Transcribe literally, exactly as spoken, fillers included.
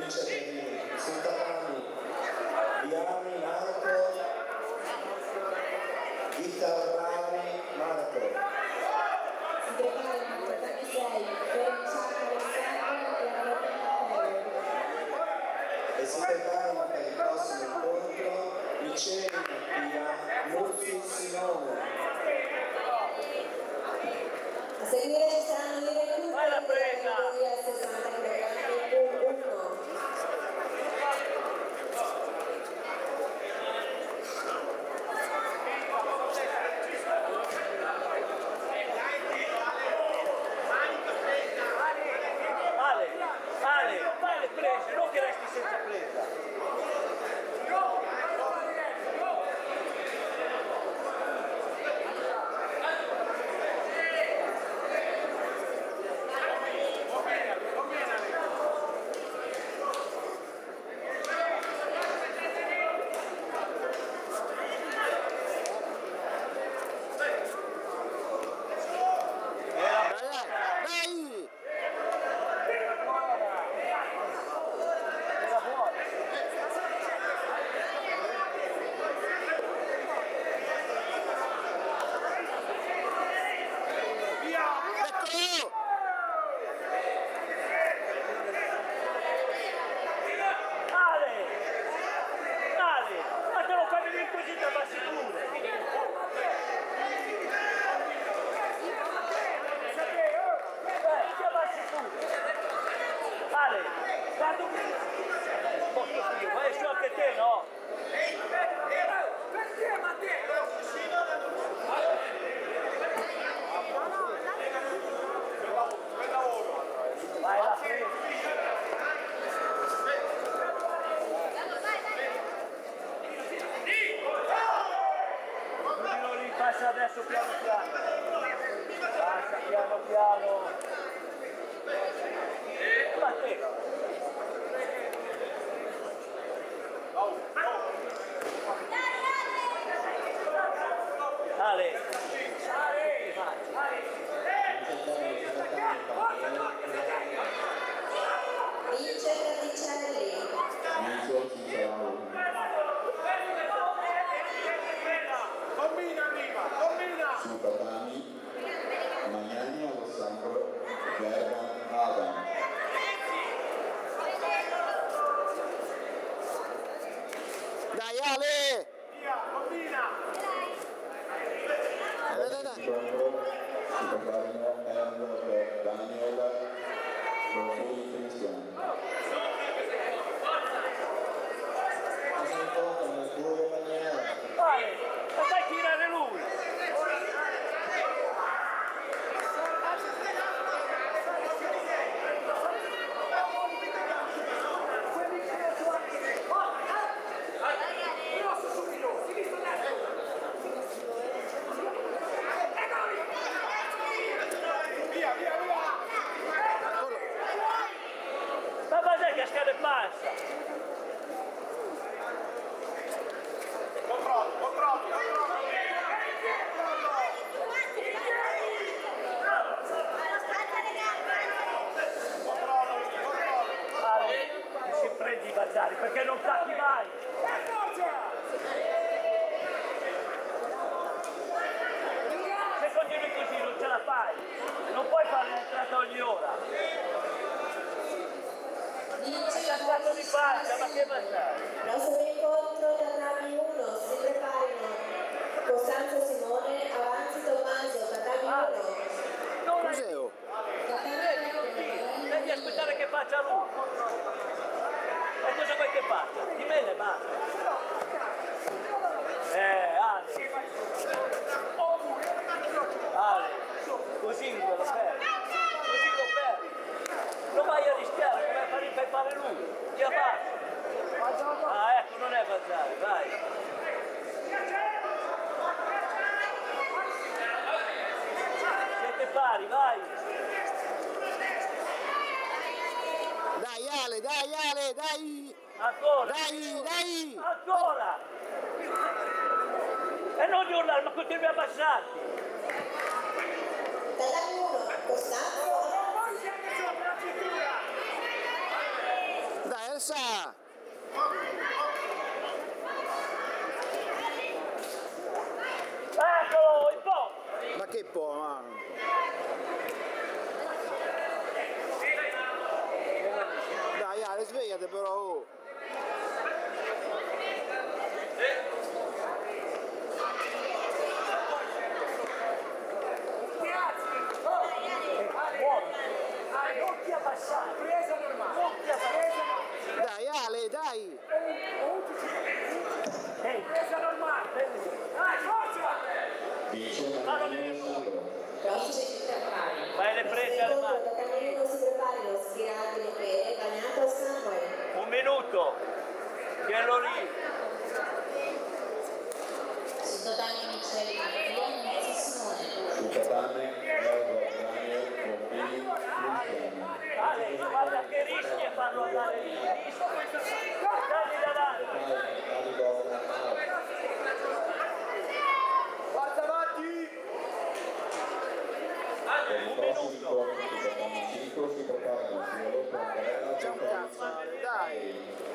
Vince Pedrini, Sultanani, Viani, Marco, Ghitarrani, Marco. Si preparano il trentasei, Ferrucciano Alessandro e Antonio. E si preparano per il prossimo incontro Licei Mattia, Mursi Simone. A seguire ci saranno i recuperi della categoria sessanta kg uno. Ale, Ale, fai le prese, non che resti senza presa. Ale, guarda un posto io, vai su anche te, no? Perché Matteo? Vai la prima. Ludino lì, passa adesso piano piano. Passa piano piano. Matteo. Ale. Vince Cardicelli. Combina prima, combina. Sultanani, Magnani Alessandro, Berman Adam. Dai Ale! Via, combina. Dai, dai, dai. Si preparano Elmer, Daniel, Profumi Cristiano. Vai, ma fai tirare lui. Ma cos'è che scade e passa? Controllo, controllo, controllo. Ale, non si prendi i bazzari perché non tacchi mai. Se continui così non ce la fai. Non puoi fare l'entrata ogni ora. Vince Stato di faccia, ma che bazzari? Prossimo incontro Tatami uno, si preparino Costanzo Simone, Avanzi Tommaso, Tatami uno. Cos'è? Devi aspettare che faccia lui. E cosa vuoi che faccia? Di me ne basta. Eh, Ale. Ale, così lo fermi. Così lo fermi. Non vai a rischiare, come fai per fare lui. Ti abbassi. Ah, ecco, non è bazzare, vai. Siete pari, vai. Dai Ale, dai Ale, dai! Ancora. Dai, dai! Ancora. E non urlare, ma continui a abbassarti. Tatami uno, Costanzo. Dai Forza! Eccolo, il po'! Ma che po', ma... Dai, Ale, svegliate però, oh. Non ti abbassare, presa normale, non ti abbassare. Dai, Ale, dai! Ehi, presa normale. Dai, forza! Vince Manuel Sandro. Profice interpari. Vai le prese alle Secondo, mani. Tatamino si preparino, stirate le pere, bagnato Samuel. Un minuto. Tienilo lì. Su tatami Michele, Mattia, Nancy Simone. Su tatame Edward Daniel Pompili Cristiano. Ale, guarda che rischi a farlo andare lì. Dagli da dare. Calido Arnau. Forza avanti. Per il prossimo incontro su tatame cinque si preparano sia Lotta Andrea C'è un cazzo, Ale, dai!